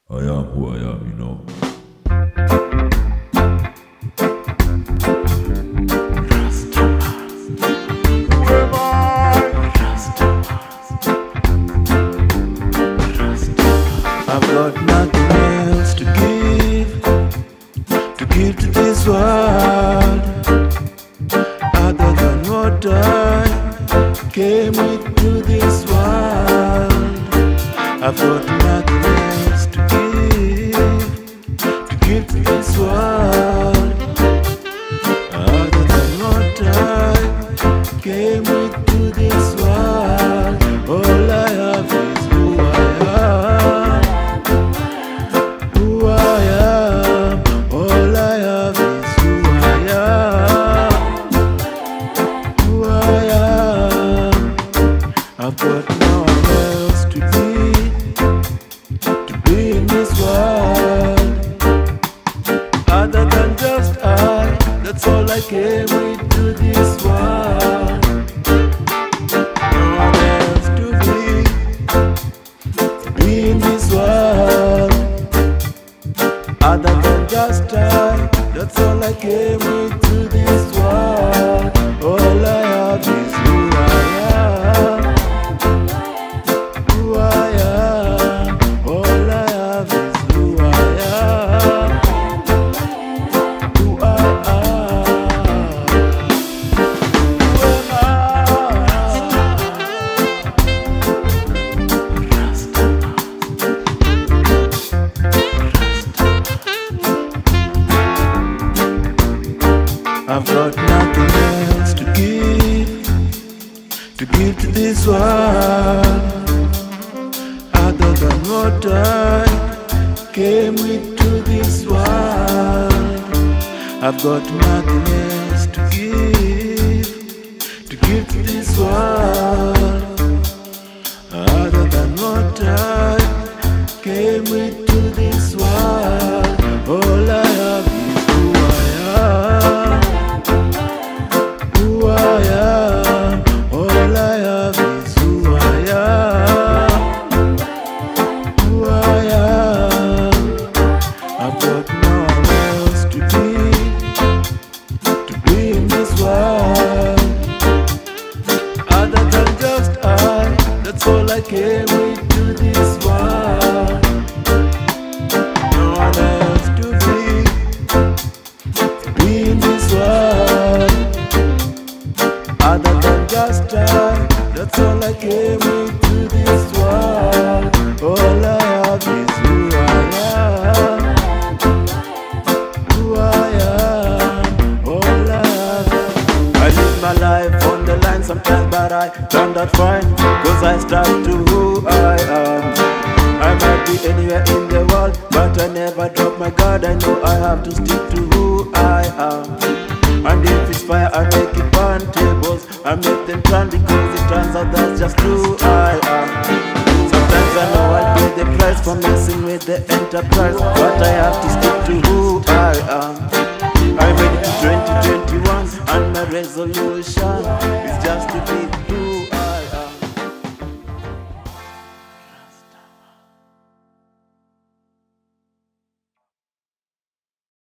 I am who I am, you know. I've got nothing else to give to this world, other than what I came with to this world. I've got nothing else to give to this world, other than what I came with to this world. All I have is who I am. Who I am. All I have is who I am. Who I am. I've got no one else to be in this world, other than just I. That's all I came with to this world. No one else to be in this world, other than just I. That's all I came with to this world. All I have is who I am. Who I am. All I have is who I am. Who I am. Who am I've got nothing else to give to this world, other than what I came with to this world. I've got nothing else to give to this world, other than what I came with to this world. All I have is who I am. Who I am. All I have is who I am. Who I am. I've got no one else to be in this world, other than just I. That's all I came with to this world. No one else to be in this world, other than just I. That's all I came with to this world. All I have is who I am. Who I am. All I have. I live my life on the line sometimes, but I turn out fine, cause I stuck to who I am. I might be anywhere in the world, but I never drop my guard. I know I have to stick to who I am. And if it's fire, I make it burn. Tables, I make them turn, because it turns out that's just who I am. Sometimes I know I'll pay the price for messing with the enterprise, but I have to stick to who I am. I made it to 2021, and my resolution is just to be